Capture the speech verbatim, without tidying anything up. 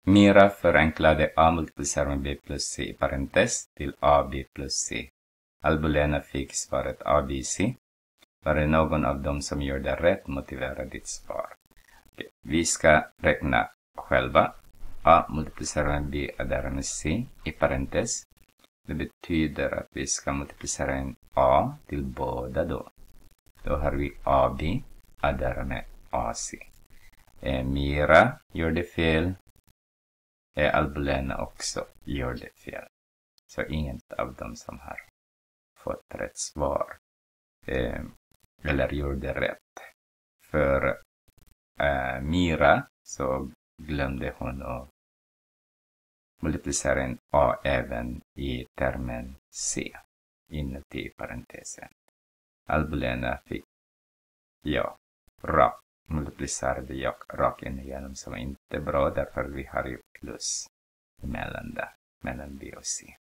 Mira förenklade A multiplicerat med B plus C i parentes till A B plus C. Albolena fick svaret A B C. Var det någon av dem som gjorde rätt, motivera ditt svar. Okej. Vi ska räkna själva. A multiplicerat med B adderar med C i parentes. Det betyder att vi ska multiplicera en A till båda då. Då har vi A B adderar med A C. Eh, Mira gjorde fel. Eh, Albolena också gjorde fel. Så inget av dem som har fått rätt svar. Eh, eller gjorde rätt. För eh, Mira så glömde hon att multiplicera en A även i termen C inuti parentesen. Albolena fick ja, rak. Multiplicerade jag rak in igenom som inte är bra, därför vi har ju plus mellan där, mellan B och C.